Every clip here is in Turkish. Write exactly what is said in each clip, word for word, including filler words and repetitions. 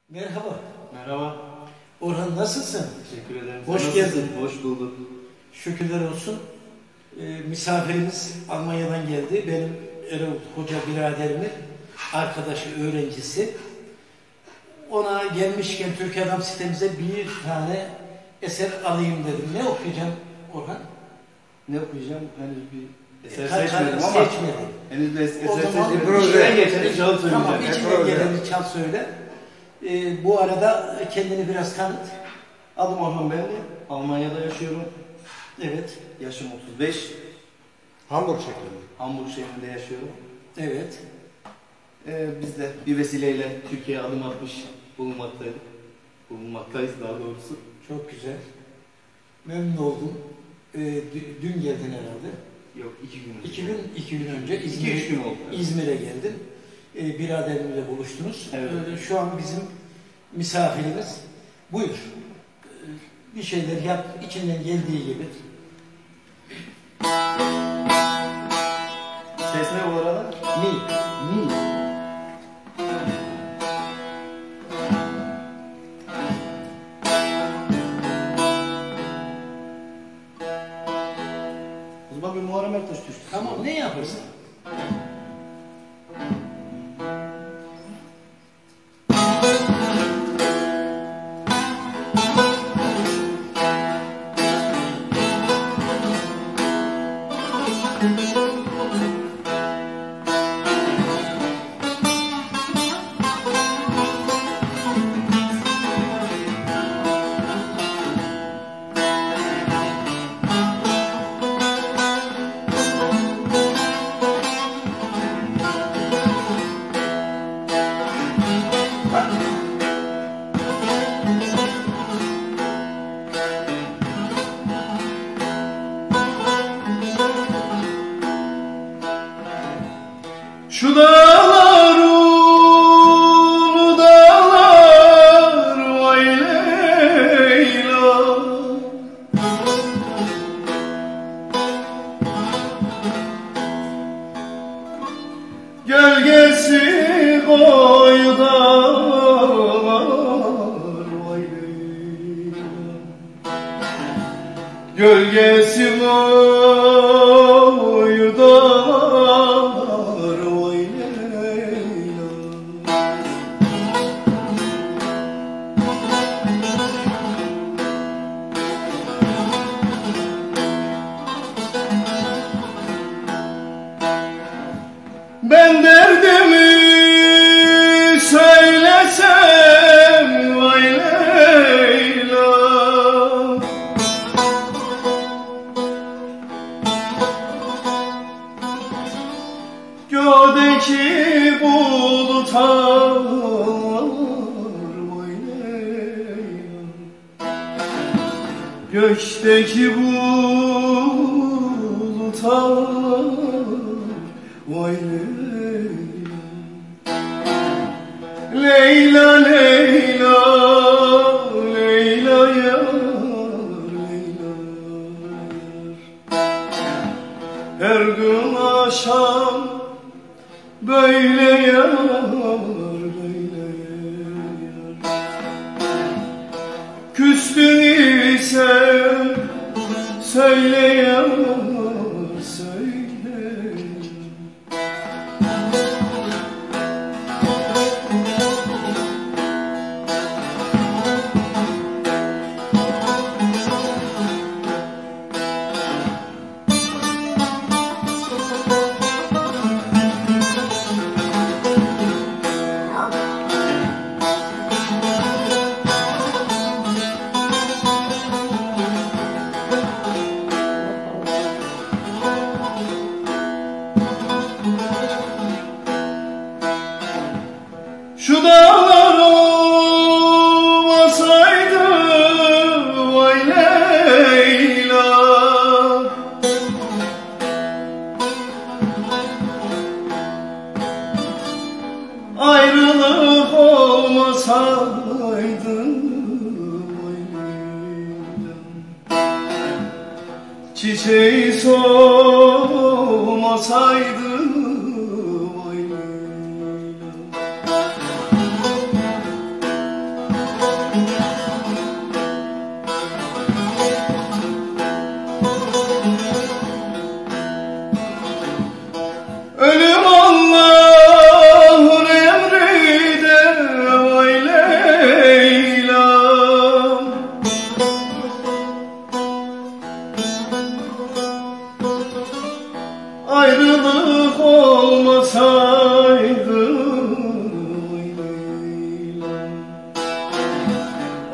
Merhaba. Merhaba. Orhan, nasılsın? Teşekkür ederim. Hoş Sen geldin. nasılsın? Hoş bulduk. Şükürler olsun. Ee, misafirimiz Almanya'dan geldi. Benim Erol Hoca biraderimin arkadaşı, öğrencisi. Ona gelmişken Türkiye Adam sitemize bir tane eser alayım dedim. Ne okuyacağım Orhan? Ne okuyacağım? Henüz bir eser Ka- seçmedim ama. seçmedim. Henüz bir es- O eser zaman seçmedim. bir İçinden şey- geçeni çal söyleyeceğim. Tamam, Hep içinden öyle. geleni çal söyle. Ee, bu arada kendini biraz tanıt. Adım Orhan Benli. Almanya'da yaşıyorum. Evet. Yaşım otuz beş. Hamburg şeklinde. Hamburg şehrinde yaşıyorum. Evet. Ee, biz de bir vesileyle Türkiye'ye adım atmış bulunmaktaydık. Bulunmaktayız daha doğrusu. Çok güzel. Memnun oldum. Ee, dü- dün geldin herhalde. Yok iki gün önce. İki gün, iki gün önce İki, İzmir, üç gün oldu. Evet. İzmir'e geldin. Ee, biraderimle buluştunuz. Evet. Ee, şu an bizim misafirimiz. Buyur. Ee, bir şeyler yap, içinden geldiği gibi. Ses ne bu arada? Mi? Mi. O zaman bir Muharrem Ertaş türküsü. Tamam, ne yaparsın? Şu dağlar ulu dağlar vay Leyla, gölgesi koyu dağlar vay Leyla, gölgesi koyu dağlar vay Leyla. Ben derdimi söylesem vay Leyla, göğdeki bulutlar vay Leyla, gökteki bulutlar vay Leyla. Leyla Leyla Leyla yar Leyla yar, her gün akşam böyle yar böyle yar, küstün ise söyle yar söyle. Şu dağlar olmasaydı vay Leyla, ayrılık olmasaydı vay Leyla, çiçeği solmasaydı vay Leyla.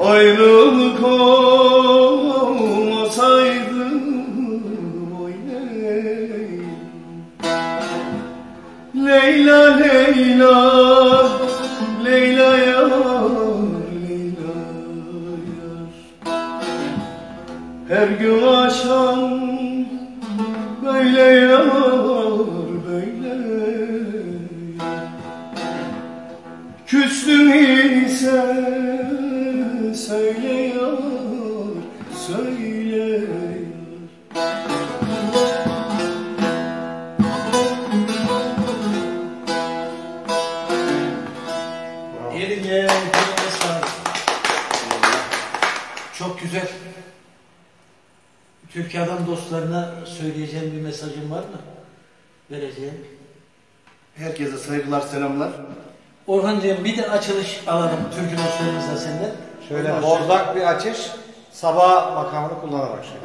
ayrılık olmasaydı oy Leyla Leyla Leyla yar Leyla yar her gün akşam böyle yar böyle küstün ise söyle yar söyle yar Eline koluna sağlık. Çok güzel. Türkiye'den dostlarına söyleyeceğim bir mesajın var mı? Vereceğim. Herkese saygılar, selamlar. Orhancığım bir de açılış alalım türkü dostlarımızla senden. Şöyle Ondan bozdak bir açış, sabah makamını kullanarak şey.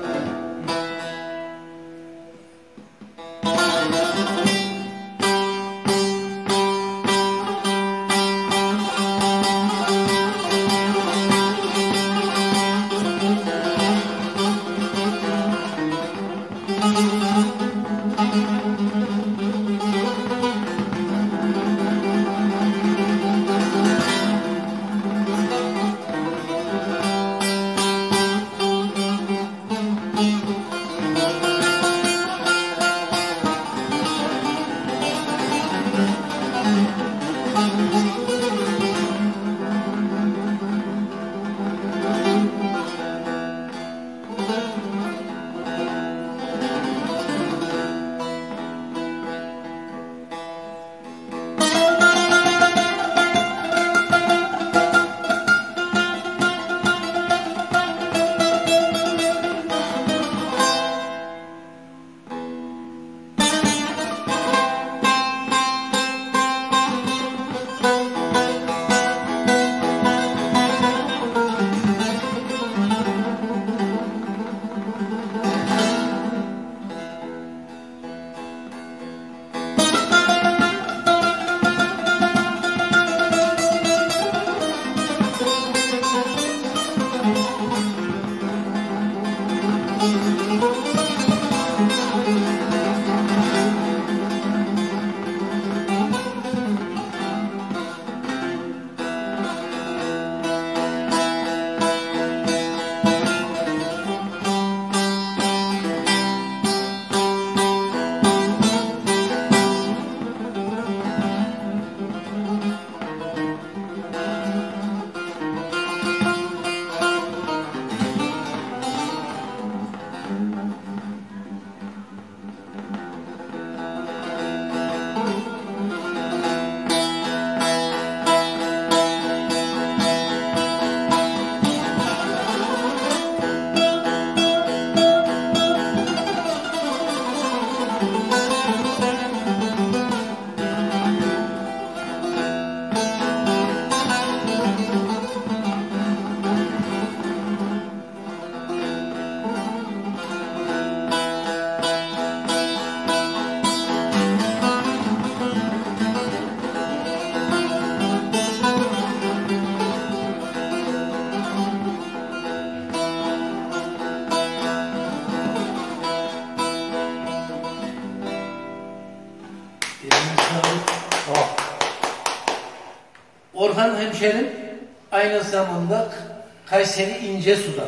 Orhan hemşerim aynı zamanda Kayseri İncesu'dan.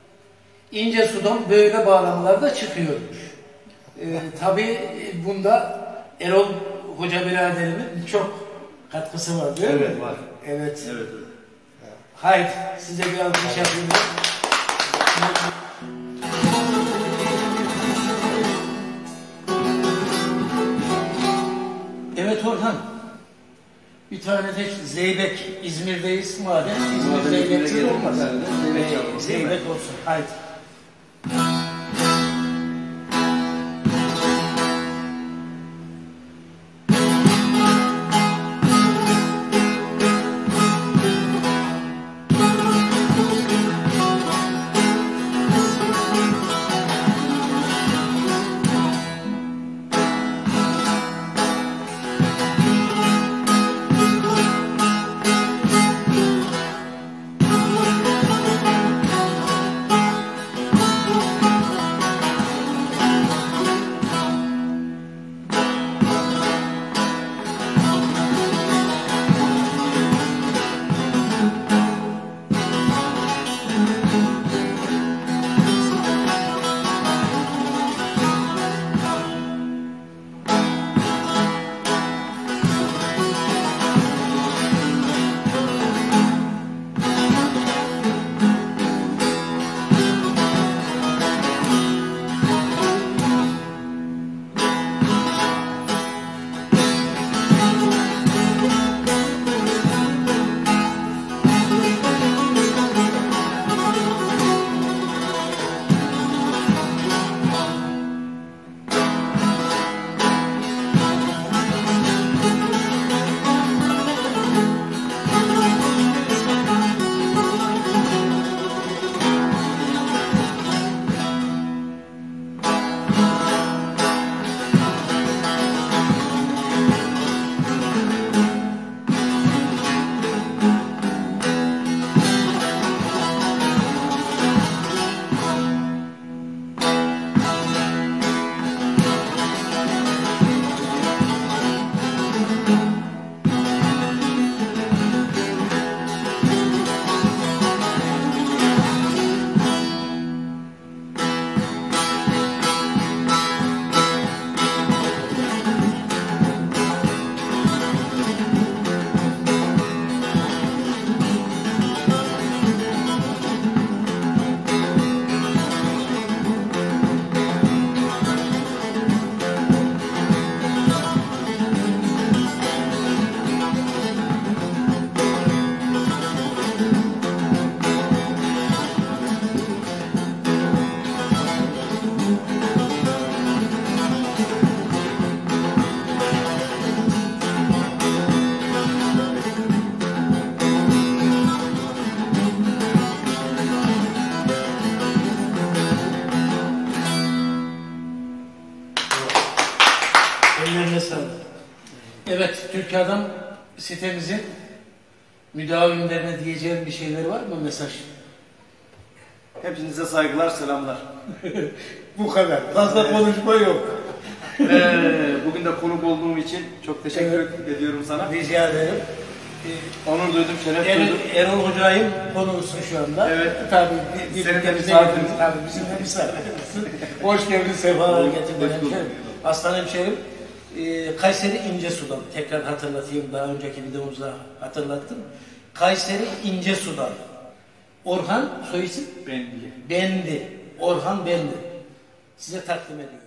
İncesu'dan böyle bağlamalarda çıkıyormuş. Ee, tabii bunda Erol Hoca biraderimin çok katkısı var değil mi? Evet var. Evet. Evet. evet. Haydi size bir alkış yapayım. Evet Orhan. Bir tane de Zeybek, İzmir'deyiz madem. İzmir Zeybeksiz olmaz. Zeybek, Zeybek olsun. Haydi. Peki adam sitemizin müdavimlerine diyeceğim bir şeyler var mı, mesaj? Hepinize saygılar, selamlar. Bu kadar. Fazla konuşma yok. Ee, bugün de konuk olduğum için çok teşekkür ediyorum sana. Rica ederim. Onur duydum, şeref Erol, duydum. Erol Hoca'yım konuğusun şu anda. Evet. Tabii. Bir, Senin de bir- misafirimiz. Tabii bizim de misafirimizsin. Hoş geldin, sefalar Hoş getirdin bulduk. hemşerim. Aslan hemşerim. Ee, Kayseri İncesu'dan. Tekrar hatırlatayım, daha önceki videomuzda hatırlattım. Kayseri İncesu'dan. Orhan soyisim? Bendi. Bendi. Orhan Bendi. Size takdim ediyorum.